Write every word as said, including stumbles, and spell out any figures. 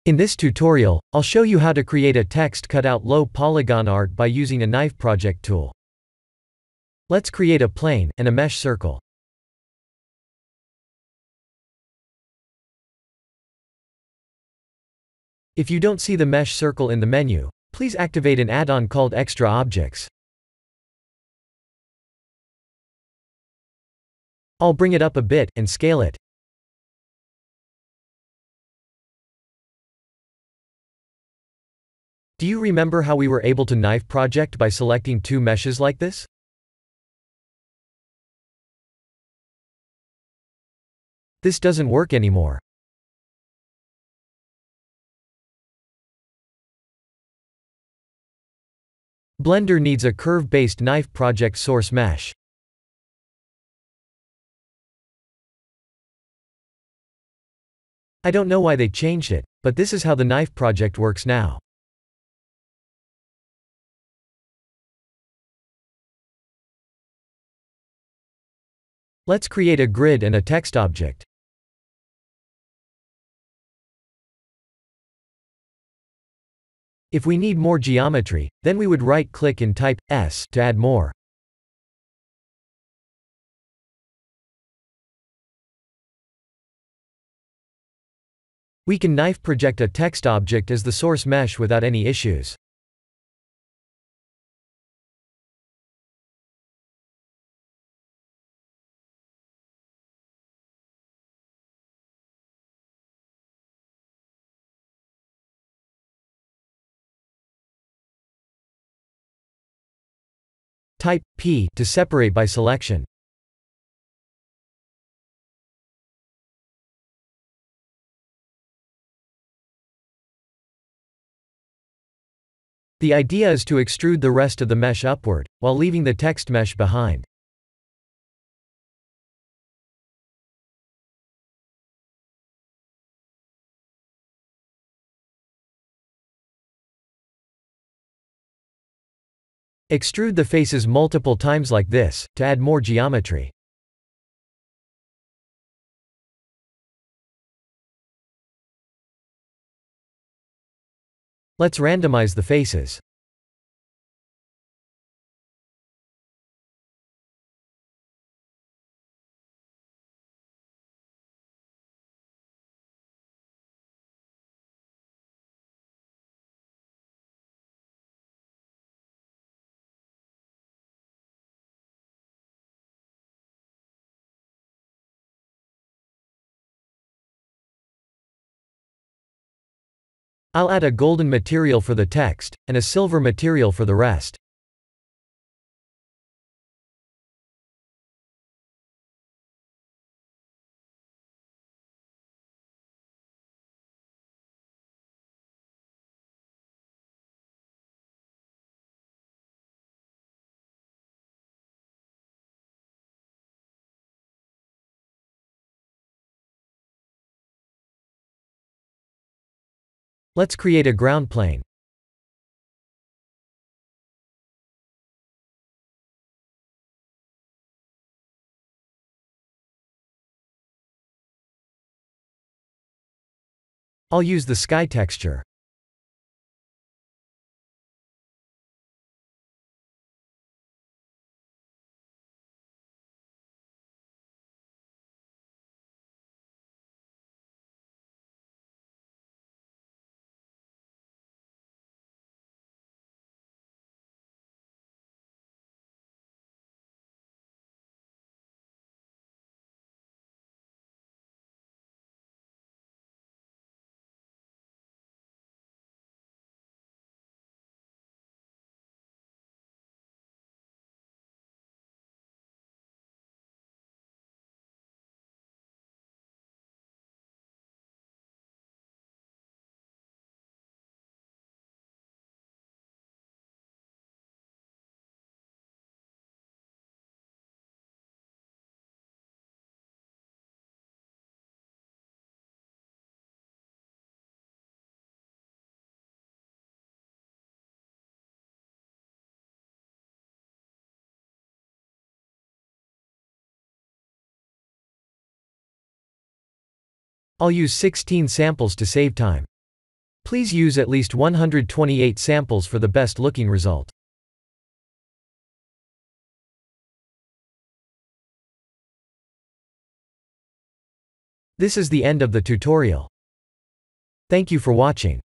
In this tutorial, I'll show you how to create a text cutout low polygon art by using a knife project tool. Let's create a plane and a mesh circle. If you don't see the mesh circle in the menu, please activate an add-on called Extra Objects. I'll bring it up a bit and scale it. Do you remember how we were able to knife project by selecting two meshes like this? This doesn't work anymore. Blender needs a curve-based knife project source mesh. I don't know why they changed it, but this is how the knife project works now. Let's create a grid and a text object. If we need more geometry, then we would right-click and type S to add more. We can knife project a text object as the source mesh without any issues. Type P to separate by selection. The idea is to extrude the rest of the mesh upward, while leaving the text mesh behind. Extrude the faces multiple times like this, to add more geometry. Let's randomize the faces. I'll add a golden material for the text, and a silver material for the rest. Let's create a ground plane. I'll use the sky texture. I'll use sixteen samples to save time. Please use at least one hundred twenty-eight samples for the best looking result. This is the end of the tutorial. Thank you for watching.